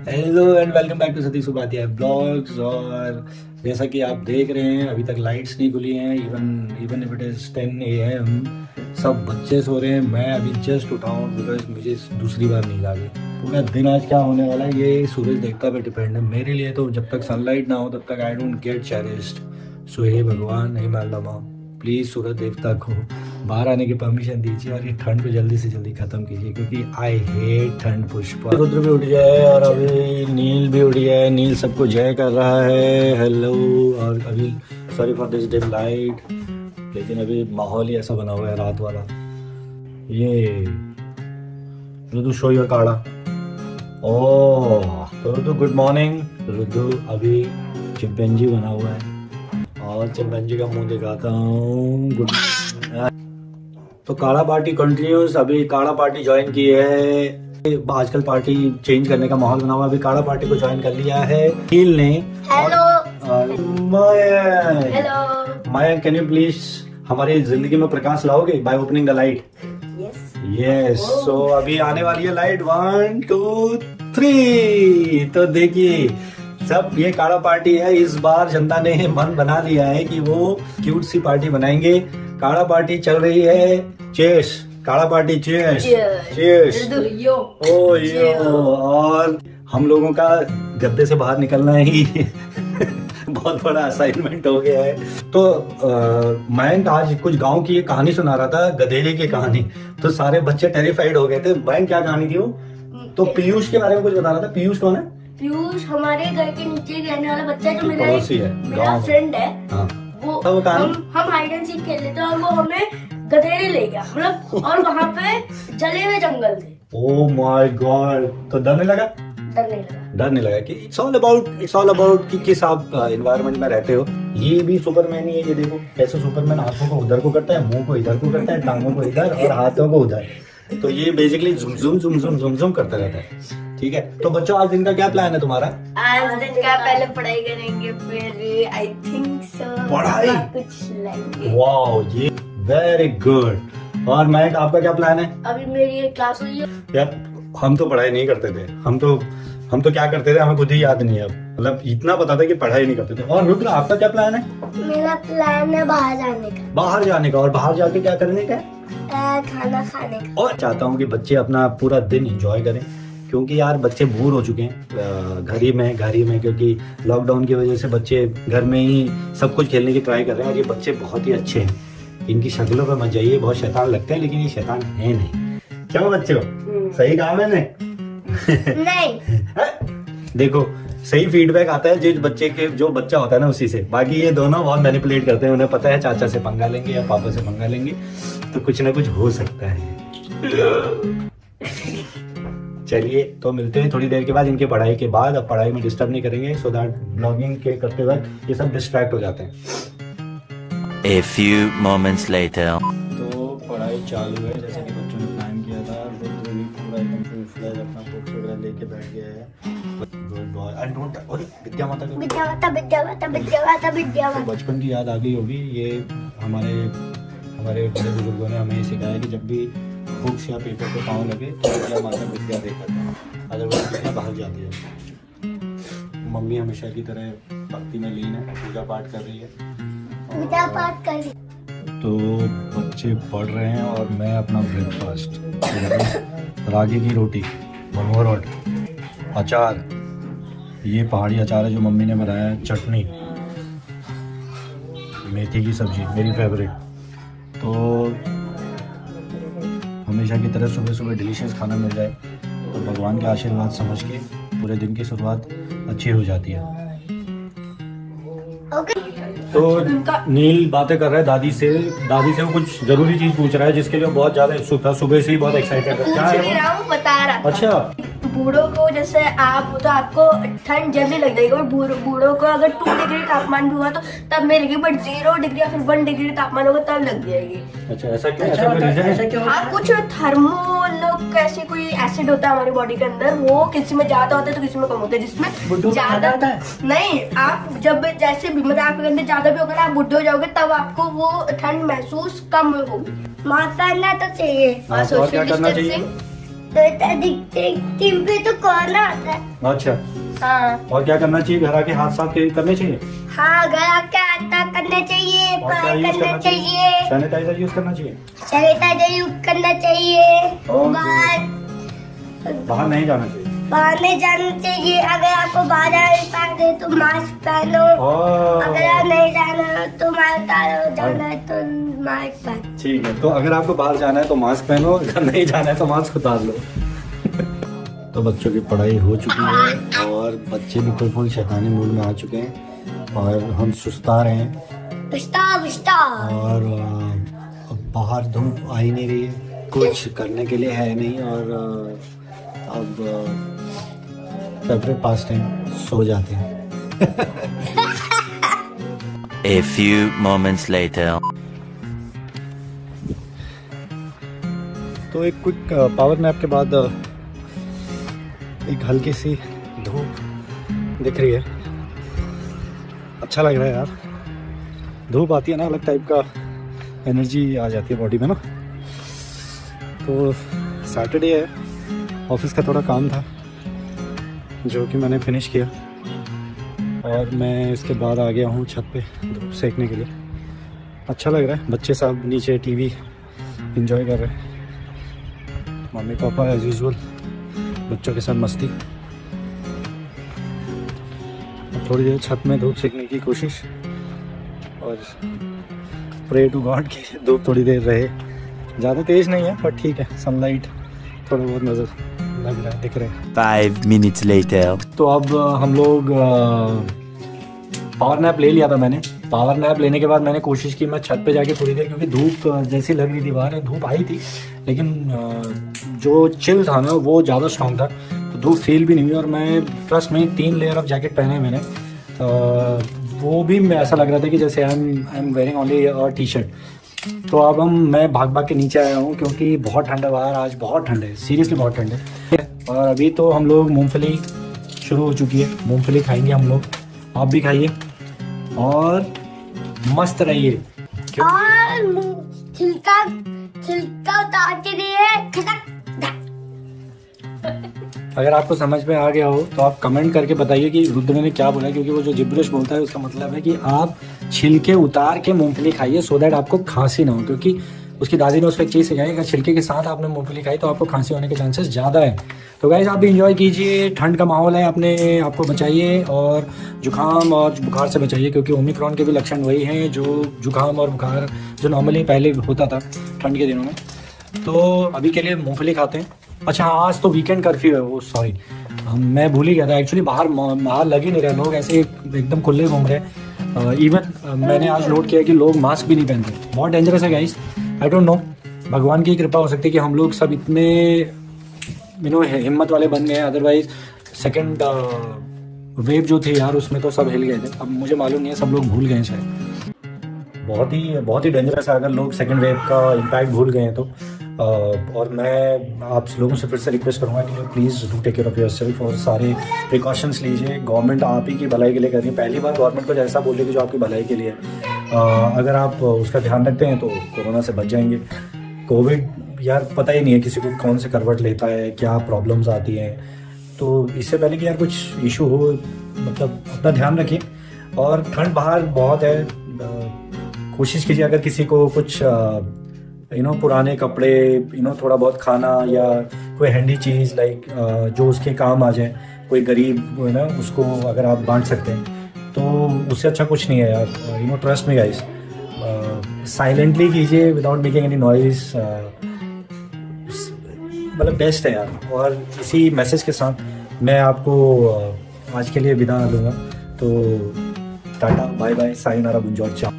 Hello and welcome back to Satish Subratia blogs. और जैसा कि आप देख रहे हैं अभी तक लाइट्स नहीं खुली हैं। Even if it is 10 AM, सब बच्चे सो रहे हैं। मैं अभी जस्ट उठा हूँ बिकॉज मुझे दूसरी बार नींद आ गई। पूरा दिन आज क्या होने वाला है ये सूरज देवता पे डिपेंड है। मेरे लिए तो जब तक सनलाइट ना हो तब तक I don't get cherished. So हे भगवान, हे मालूम, प्लीज सूरज देवता को बाहर आने की परमिशन दीजिए और ये ठंड को जल्दी से जल्दी खत्म कीजिए क्योंकि आई हेट ठंड। पुष्पा रुद्र भी उठ जाए और अभी नील भी उठ गया। नील सबको जय कर रहा है, हेलो। और अभी sorry for this dim light, लेकिन अभी माहौल ही ऐसा बना हुआ है रात वाला। ये Rudra show your kadha. Oh Rudra good morning. Rudra अभी चिंपैंजी बना हुआ है और चिंपैंजी का मुंह दिखाता हूँ। गुड। तो काढ़ा पार्टी कंटिन्यूस। अभी काढ़ा पार्टी ज्वाइन की है। आजकल पार्टी चेंज करने का माहौल बना हुआ है। अभी काढ़ा पार्टी को ज्वाइन कर लिया है नील ने। Hello Mayank, can you please हमारी जिंदगी में प्रकाश लाओगे by opening the light? Yes. So अभी आने वाली है लाइट 1 2 3। तो देखिए सब ये काढ़ा पार्टी है। इस बार जनता ने मन बना लिया है कि वो क्यूट सी पार्टी बनाएंगे। काढ़ा पार्टी चल रही है। चेस काढ़ा party, chess chess. Oh yo. और हम लोगों का गद्दे से बाहर निकलना ही बहुत बड़ा असाइनमेंट हो गया है। तो मयंक आज कुछ गांव की एक कहानी सुना रहा था, गधेरे की कहानी। तो सारे बच्चे टेरिफाइड हो गए थे। मयंक क्या कहानी थी वो? तो पीयूष के बारे में कुछ बता रहा था। पीयूष कौन है? पीयूष हमारे घर के नीचे रहने वाला बच्चा है जो मेरा फ्रेंड है। हाँ। वो हम हाइड एंड सीक खेल रहे थे और वो हमें गधेरे ले गया, मतलब। और वहाँ पे जले हुए जंगल थे। Oh my god. तो डर नहीं लगा? डर नहीं लगा कि इट्स ऑल अबाउट कि किस आप एनवायरनमेंट में रहते हो। ये भी सुपरमैन ही है। ये देखो कैसे सुपरमैन आंखों को उधर को करता है, मुंह को इधर को करता है, टांगों को इधर और हाथों को उधर। तो ये बेसिकली झुमझुम करता रहता है। ठीक है, तो बच्चों आज दिन का क्या प्लान है तुम्हारा? आज दिन का पहले पढ़ाई करेंगे, फिर आई थिंक सो पढ़ाई कुछ लाएंगे। वाओ, ये वेरी गुड। और मैक आपका क्या प्लान है? अभी मेरी एक क्लास हुई है। यार हम तो पढ़ाई नहीं करते थे। हम तो क्या करते थे हमें खुद ही याद नहीं है। मतलब इतना पता था कि पढ़ाई नहीं करते थे। और रुद्र आपका क्या प्लान है? मेरा प्लान है बाहर जाने का। बाहर जाने का। और बाहर जाके क्या करने का? खाना खाने का। और चाहता हूँ कि बच्चे अपना पूरा दिन एंजॉय करें क्योंकि यार बच्चे बोर हो चुके हैं घर ही में क्योंकि लॉकडाउन की वजह से बच्चे घर में ही सब कुछ खेलने की ट्राई कर रहे हैं। और ये बच्चे बहुत ही अच्छे हैं। इनकी शक्लों पर मत जाइए, बहुत शैतान लगते हैं, लेकिन ये शैतान है नहीं। क्यों बच्चों, सही कहा मैंने? नहीं। देखो सही फीडबैक आता है जो बच्चा होता है ना उसी से। बाकी ये दोनों बहुत मैनिपुलेट करते हैं। उन्हें पता है चाचा से पंगा लेंगे या पापा से पंगा लेंगे तो कुछ ना कुछ हो सकता है। चलिए तो मिलते हैं थोड़ी देर के बाद इनके पढ़ाई के बाद। अब पढ़ाई में डिस्टर्ब नहीं करेंगे सो दैट ब्लॉगिंग के करते वक्त ये सब डिस्ट्रैक्ट हो जाते हैं। A few moments later. तो पढ़ाई चालू है जैसे कि बच्चों ने प्लान किया था। रुद्र भी पूरा एकदम फुल फ्लेज अपना बुक्स वगैरह लेके बैठ गया है। Good boy. एंड डोंट विद्या माता तो बचपन की याद आ गई होगी। ये हमारे बड़े बुजुर्गों ने हमें सिखाया कि जब भी बुक्स या पेपर पे पाँव लगे तो विद्या माता विद्या देकर है, अदरवाइज विद्या बाहर जाती है। मम्मी हमेशा की तरह भक्ति में लीन है, पूजा पाठ कर रही है। तो बच्चे पढ़ रहे हैं और मैं अपना ब्रेकफास्ट रागी की रोटी, भरमोर अचार, ये पहाड़ी अचार है जो मम्मी ने बनाया है, चटनी, मेथी की सब्जी मेरी फेवरेट। तो हमेशा की तरह सुबह सुबह डिलीशियस खाना मिल जाए तो भगवान के आशीर्वाद समझ के पूरे दिन की शुरुआत अच्छी हो जाती है। तो नील बातें कर रहा है दादी से वो कुछ जरूरी चीज पूछ रहा है जिसके लिए बहुत ज्यादा उत्सुक था। सुबह से ही बहुत एक्साइटेड है। क्या है? बता रहा था। अच्छा, बूढ़ों को जैसे आप तो आपको ठंड जल्दी लग जाएगी और बूढ़ों को अगर 2 डिग्री तापमान भी हुआ तो तब में लगेगी, बट 0 डिग्री या फिर 1 डिग्री तापमान होगा तब लग जाएगी। अच्छा, ऐसा क्यों? ऐसा क्यों? हाँ, कुछ थर्मो लोग कैसे कोई एसिड होता है हमारी बॉडी के अंदर, वो किसी में ज्यादा होता है तो किसी में कम होता है। जिसमें ज्यादा नहीं, आप जब जैसे भी मतलब आपके अंदर ज्यादा भी होगा ना, आप बुढ़े हो जाओगे तब आपको वो ठंड महसूस कम होगी। मास्क पहनना तो चाहिए और सोशल डिस्टेंसिंग टीम पे तो कोरोना आता है। अच्छा, हाँ। और क्या करना चाहिए? घर आके हाथ साफ करने चाहिए? हाँ, घर आके हाथ करना चाहिए, पढ़ाई करना चाहिए, सैनिटाइजर यूज करना चाहिए, सैनिटाइजर यूज करना चाहिए, बाहर नहीं जाना चाहिए, बाहर नहीं जाना चाहिए। अगर आपको बाहर जाना तो मास्क पहनो, अगर आप नहीं जाना तो जाना है तो मास्क पहनो। ठीक है, तो अगर आपको बाहर जाना है तो मास्क पहनो, अगर नहीं जाना है तो मास्क उतार लो। तो बच्चों की पढ़ाई हो चुकी है और बच्चे भी फुल शैतानी मूड में आ चुके हैं और हम सुस्ता रहे हैं और बाहर धूप आ ही नहीं रही है, कुछ करने के लिए है नहीं और अब फेवरेट पास टाइम सो जाते हैं। A few moments later. तो एक क्विक पावर नैप के बाद एक हल्की सी धूप दिख रही है, अच्छा लग रहा है यार। धूप आती है ना, अलग टाइप का एनर्जी आ जाती है बॉडी में ना। तो सैटरडे है, ऑफिस का थोड़ा काम था जो कि मैंने फिनिश किया और मैं इसके बाद आ गया हूँ छत पे धूप सेकने के लिए। अच्छा लग रहा है, बच्चे सब नीचे टीवी एंजॉय कर रहे हैं, मम्मी पापा एज यूजुअल बच्चों के साथ मस्ती। थोड़ी देर छत में धूप सेकने की कोशिश और प्रे टू गॉड की धूप थोड़ी देर रहे। ज़्यादा तेज़ नहीं है पर ठीक है, सनलाइट थोड़ा बहुत नज़र लग रहा है, दिख रहे हैं। 5 minutes later. तो अब हम लोग पावर नैप ले लिया था मैंने। पावर नैप लेने के बाद मैंने कोशिश की मैं छत पे जाके थोड़ी देर, क्योंकि धूप जैसी लग रही थी बाहर, धूप आई थी लेकिन जो चिल था ना वो ज़्यादा स्ट्रॉन्ग था, तो धूप फील भी नहीं हुई। और मैं ट्रस्ट में 3 लेयर ऑफ जैकेट पहने हैं मैंने, वो भी ऐसा लग रहा था कि जैसे I am wearing only T shirt. तो अब मैं भाग भाग के नीचे आया हूँ क्योंकि बहुत ठंड है बाहर, आज बहुत ठंड है, सीरियसली बहुत ठंड है। और अभी तो हम लोग मूंगफली शुरू हो चुकी है, मूंगफली खाएंगे हम लोग, आप भी खाइए और मस्त रहिए। और छिलका उतार के दिए। अगर आपको समझ में आ गया हो तो आप कमेंट करके बताइए कि रुद्र ने क्या बोला, क्योंकि वो जो जिब्रिश बोलता है उसका मतलब है कि आप छिलके उतार के मूंगफली खाइए सो दैट आपको खांसी ना हो, क्योंकि उसकी दादी ने उसको एक चीज़ सिखाई, अगर छिलके के साथ आपने मूंगफली खाई तो आपको खांसी होने के चांसेस ज़्यादा है। तो गाइस आप भी इंजॉय कीजिए, ठंड का माहौल है, अपने आपको बचाइए और जुकाम और बुखार से बचाइए, क्योंकि ओमिक्रॉन के भी लक्षण वही हैं जो जुकाम और बुखार जो नॉर्मली पहले होता था ठंड के दिनों में। तो अभी के लिए मूंगफली खाते हैं। अच्छा आज तो वीकेंड कर्फ्यू है, वो सॉरी मैं भूल ही गया था एक्चुअली, बाहर लग ही नहीं रहे, लोग ऐसे एकदम खुले घूम रहे। इवन मैंने आज नोट किया कि लोग मास्क भी नहीं पहनते, बहुत डेंजरस है गाइस। आई डोंट नो, भगवान की कृपा हो सकती है कि हम लोग सब इतने हिम्मत वाले बन गए हैं, अदरवाइज सेकेंड वेव जो थी यार उसमें तो सब हिल गए थे। अब मुझे मालूम नहीं है, सब लोग भूल गए हैं शायद। बहुत ही डेंजरस है अगर लोग सेकेंड वेव का इम्पैक्ट भूल गए हैं तो। और मैं आप लोगों से फिर से रिक्वेस्ट करूँगा कि please do take care of yourself और सारे प्रिकॉशंस लीजिए। गवर्नमेंट आप ही की भलाई के लिए कर रही है, पहली बार गवर्नमेंट को ऐसा बोल रही है कि जो आपकी भलाई के लिए अगर आप उसका ध्यान रखते हैं तो कोरोना से बच जाएंगे। कोविड यार पता ही नहीं है किसी को कौन से करवट लेता है, क्या प्रॉब्लम्स आती हैं, तो इससे पहले कि यार कुछ इशू हो मतलब अपना ध्यान रखिए। और ठंड बाहर बहुत है, कोशिश कीजिए अगर किसी को कुछ पुराने कपड़े थोड़ा बहुत खाना या कोई हैंडी चीज़ लाइक जो उसके काम आ जाए, कोई गरीब उसको अगर आप बांट सकते हैं तो उससे अच्छा कुछ नहीं है यार। ट्रस्ट मी गाइस, साइलेंटली कीजिए विदाउट मेकिंग एनी नॉइज, मतलब बेस्ट है यार। और इसी मैसेज के साथ मैं आपको आज के लिए विदा दूंगा, तो टाटा बाय बाय, सायोनारा, बुंजॉर, चाओ।